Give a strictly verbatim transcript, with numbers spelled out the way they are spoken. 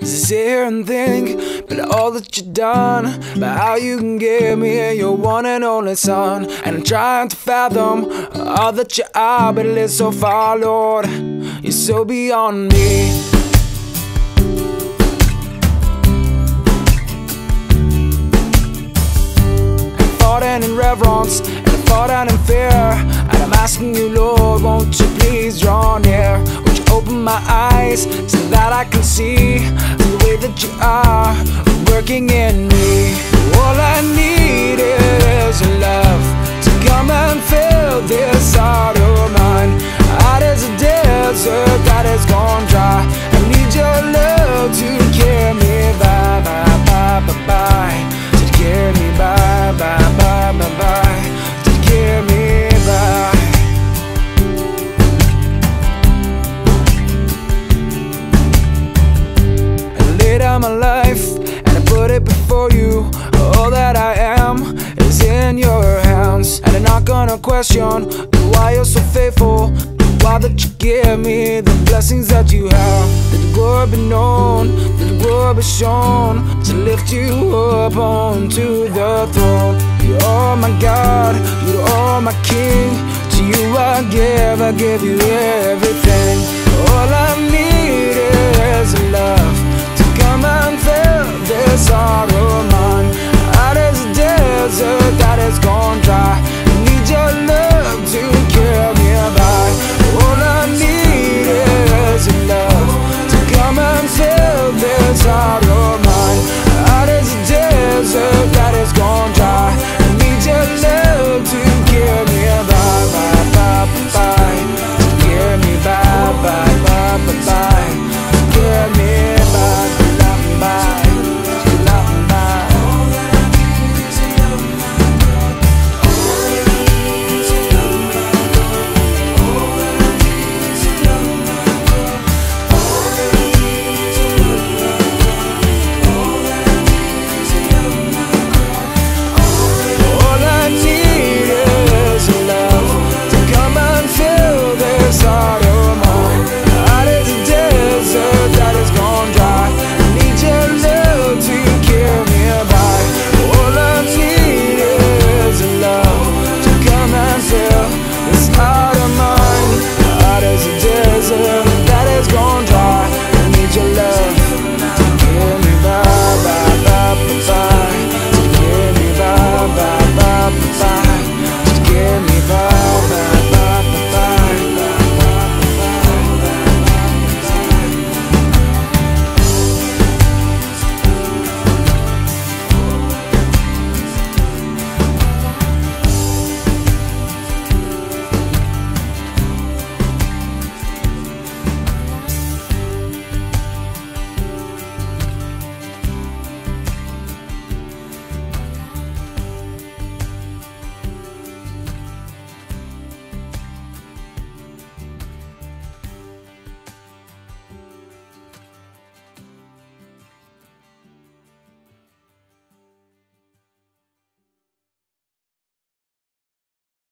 sit here and think about all that you've done, about how you can give me your one and only son. And I'm trying to fathom all that you are, but live so far, Lord, you're so beyond me. And in reverence, and I fall down in fear, and I'm asking you, Lord, won't you please draw near? Would you open my eyes so that I can see the way that you are working in me? All I need is your love to come and fill this heart of mine. Heart is a desert that has gone dry. I need your love to carry me by, by, by, by, by, to carry me by, by, by, by, by, to carry me by. I lay down my life and I put it before you. All that I am is in your hands, and I'm not gonna question why you're so faithful, why that you give me the blessings that you have. That the glory be known, that the glory be shown, to lift you up onto the throne. You're my God, you're my King. To you I give, I give you everything. All I